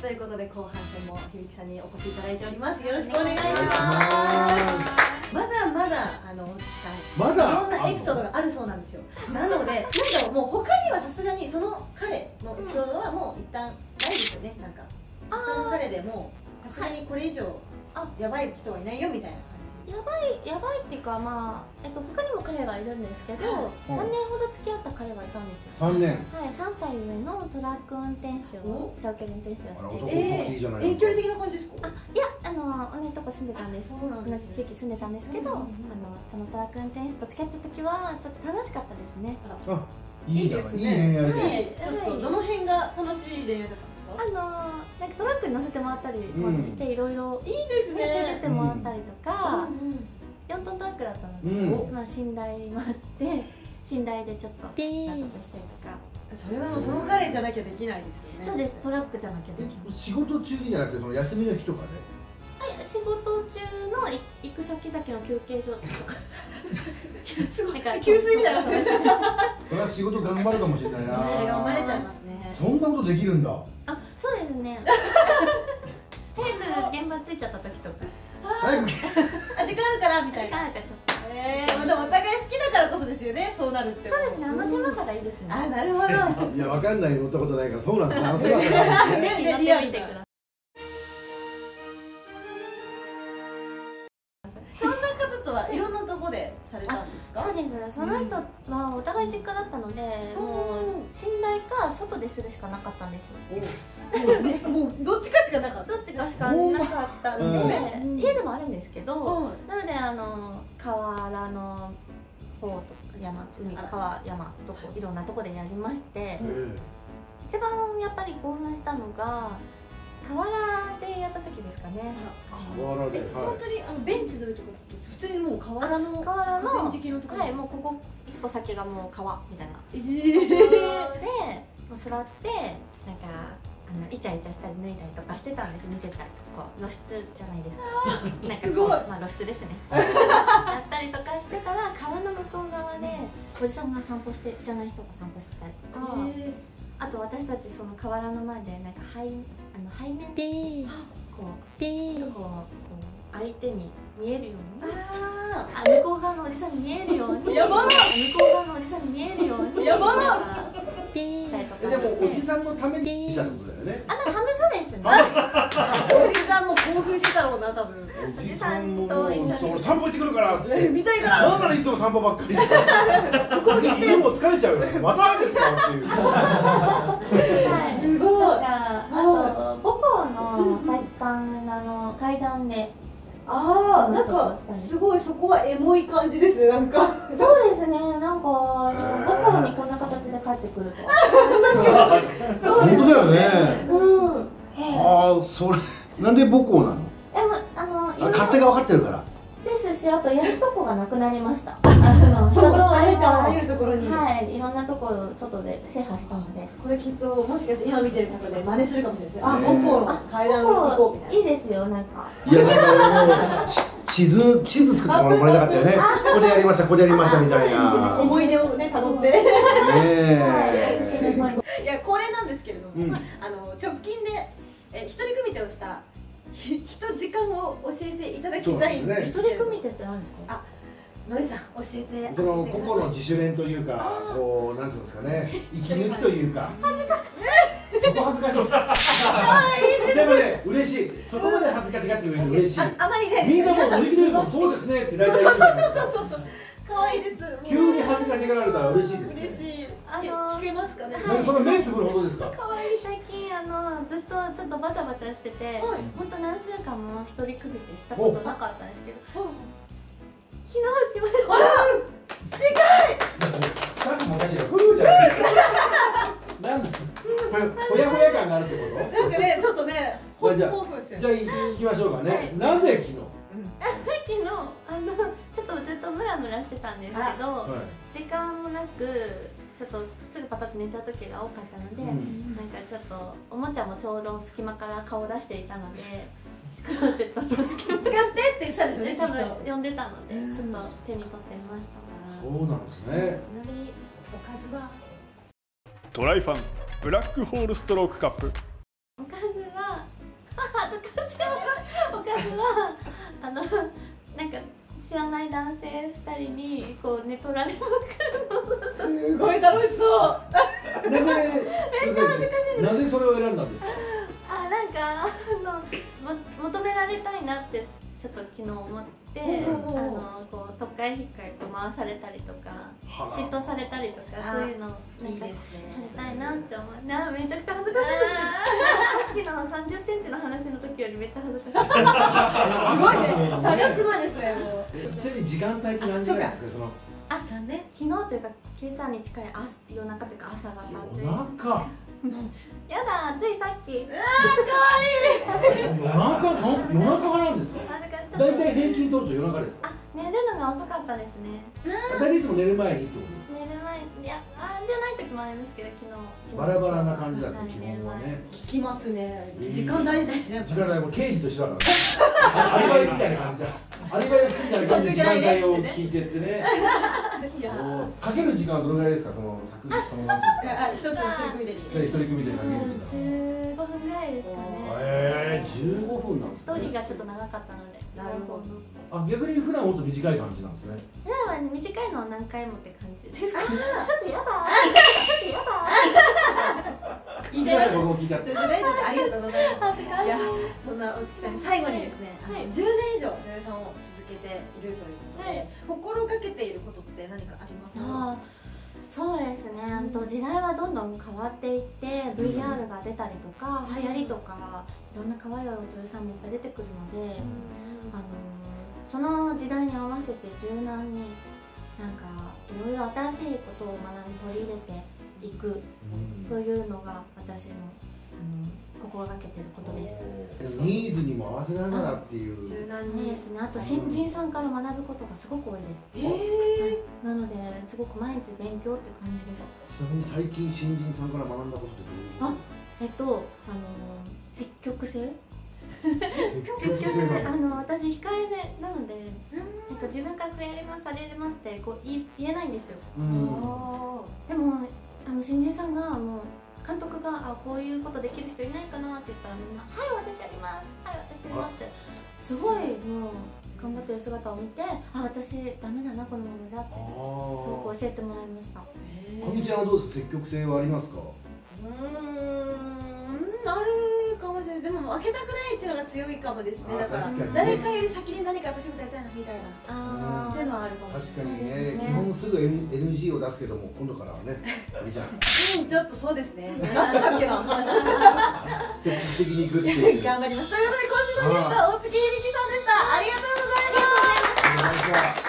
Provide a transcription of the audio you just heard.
ということで後半戦も響さんにお越しいただいております。よろしくお願いします。まだまだ大月さん、いろんなエピソードがあるそうなんですよ。なので、なんかもう他にはさすがにその彼のエピソードはもう一旦ないですよね。なんか他の彼でもさすがにこれ以上やばい人はいないよみたいな。 やばいっていうか、まあ他にも彼がいるんですけど、3年ほど付き合った彼がいたんですよ。 3年。 はい、3歳上のトラック運転手を、長距離運転手をしていて。 遠距離的な感じですか？ いや、同じとこ住んでたんです。同じ地域住んでたんですけど、そのトラック運転手と付き合った時はちょっと楽しかったですね。 あ、いいじゃない、いい恋愛で。 ちょっとどの辺が楽しい恋愛だったんですか？ なんかトラックに乗せてもらったりもしていろいろいいですね。 連れてってもらったりとか、4トントラックだったので、まあ寝台もあって寝台でちょっと納得したりとか。 それはもうその彼じゃなきゃできないですよね。 そうです、トラックじゃなきゃできない。 仕事中にじゃなくてその休みの日とかで。 仕事中の行く先々の休憩所とかすごい給水みたいな。 それは仕事頑張るかもしれないな。 頑張れちゃいますね。 そんなことできるんだ。 あ、そうですね。早く現場着いちゃった時とか。 早く。 時間あるからみたいな。 時間あるからちょっと。 でもお互い好きだからこそですよね。そうなるって。 そうですね。狭さがいいですね。 あ、なるほど。 いや、わかんない、乗ったことないから、そうなんです。狭さがいいですね。 リアルで。 そんな方とはいろんなとこでされたんですか？ そうです。その人はお互い実家だったので、もう寝台か外でするしかなかったんですよ。 もうどっちかしかなかった。 どっちかしかなかったんで、家でもあるんですけど、なので河原の方とか海、川、山とこいろんなとこでやりまして、一番やっぱり興奮したのが河原でやった時ですかね。 河原で、 本当にベンチの上とか普通にもう河原の河川敷のところ、 はい、もうここ一歩先がもう川みたいなところでもう座ってなんかイチャイチャしたり脱いだりとかしてたんです。見せたりとか露出じゃないですか。なんかこう、まあ露出ですね。やったりとかしてたら川の向こう側でおじさんが散歩して、知らない人が散歩してたりとか、あと私たちその河原の前でなんか背面でこう相手に見えるように、向こう側のおじさんに見えるように、 やばっ、 向こう側のおじさんに見えるように、 やばっ。 でもおじさんのためにしたってことだよね。 半分そうですね。 おじさんも興奮してたろうな、多分。 おじさんも俺散歩行ってくるからっつって。 見たいから。 なんならいつも散歩ばっかり。家も疲れちゃうよ。またですかっていう。 すごい。 あと母校の体育館の階段で。 なんかすごいそこはエモい感じですね。なんかそうですね。なんか母校にこんな形で帰ってくるとは。 本当だよね。はあ、それなんで母校なの？勝手が分かってるから。 ですし、あとやるとこがなくなりました。 あらゆるところに、 はい、いろんなところ外で制覇したので、 これきっともしかして今見てる方で真似するかもしれないです。母校の階段を行こうみたいな。 いいですよ、なんか。 いや、なんか地図作ってもらいたかったよね。ここでやりました、ここでやりましたみたいな。 思い出をね、辿って。いや、これなんですけれども、直近で一人組手をした人時間を教えていただきたいんですけど。 一人組手って何ですか？ のりさん、教えて。 その個々の自主練というか、こうなんていうんですかね、息抜きというか。恥ずかしい。そこ恥ずかしい。でもね、嬉しい。そこまで恥ずかしがってくれるの嬉しい。 あまりね。 みんなも乗り切れるのそうですねって大体言うじゃないですか。 可愛いです。 急に恥ずかしがられたら嬉しいですね。 嬉しい。聞けますかね。 その目つぶるほどですか。 可愛い。最近ずっとちょっとバタバタしてて、本当何週間も一人組手したことなかったんですけど、昨日しました。 あら、違い。 さっきもおかしいよ。フルじゃない。なんだ。ほやほや感があるってこと？ なんかね、ちょっとね、 じゃあ行きましょうかね。なぜ昨日？ 昨日ちょっとずっとムラムラしてたんですけど、時間もなくちょっとすぐパタッと寝ちゃう時が多かったので、なんかちょっとおもちゃもちょうど隙間から顔出していたので、クローゼットの隙間使ってって言ってたんでしょうね。多分呼んでたので、ちょっと手に取ってみました。 そうなんですね。 ちなみにおかずはトライファンブラックホールストロークカップ。 おかずはおかずはなんか知らない男性2人にこう寝取られまくるの。 すごい楽しそう。 めっちゃ恥ずかしい。 なぜそれを選んだんですか？ なんか求められたいなってちょっと昨日思って、こうとっかいひっかいこう回されたりとか嫉妬されたりとかそういうのなんかされたいなって思う。めちゃくちゃ恥ずかしいです。さっきの30センチの話の時よりめっちゃ恥ずかしい。 すごいね。差がすごいですね。もう。 ちなみに時間帯って何時ぐらいですか？その時間ね。昨日というか今朝に近い夜中というか朝が夜中。 やだ、ついさっき。 かわいい。 夜中なんですか？だいたい平均取ると夜中ですか？ 寝るのが遅かったですね。 だいたいいつも寝る前にってことですか？ 寝る前、いや、じゃない時もありますけど、昨日バラバラな感じだった基本はね。 聞きますね。時間大事ですね。 時間帯も刑事と一緒だからアリバイみたいな感じだ。アリバイみたいな感じで時間帯を聞いてってね。かける時間はどのぐらいですか？そのなん一つの取り組みで一人組でかける時間。 15分ぐらいですかね。 15分なんですね。 ストーリーがちょっと長かったので。 なるほど。 逆に普段もっと短い感じなんですね。 普段は短いのは何回もって感じです。ちょっとやだ。ちょっとやだ。 聞いちゃいました。 僕も聞いちゃって。 ありがとうございます。 恥ずかしい。 いや、そんな大月さんに最後にですね、10年以上女優さんを続けているということで、心がけていることって何かありますか？ そうですね。時代はどんどん変わっていって VR が出たりとか流行りとかいろんな可愛い女優さんもいっぱい出てくるので、その時代に合わせて柔軟になんかいろいろ新しいことを取り入れていくというのが私の心がけてることです。 ニーズにも合わせながらっていう柔軟にですね。あと新人さんから学ぶことがすごく多いです。なのですごく毎日勉強って感じです。 ちなみに最近新人さんから学んだことってどういうこと？ 積極性。 私控えめなので、なんか自分からこれやりますあれやりますってこう言えないんですよ。でも新人さんがもう監督がこういうことできる人いないかなって言ったらみんな「はい私やりますはい私やります」ってすごいもう頑張ってる姿を見て私ダメだなこのままじゃってすごく教えてもらいました。 かみちゃんはどうですか？積極性はありますか？ あるかもしれない。でも負けたくないっていうのが強いかもですね。だから誰かより先に何か私もやりたいなみたいなっていうのはあるかもしれない。 確かにね。基本すぐ NG を出すけども今度からはね、かみちゃんちょっとそうですね。出したっけな。 積極的にいくっていう。 頑張ります。ということで今週のゲストは大月ゆりきさんでした。ありがとうございます。 お願いします。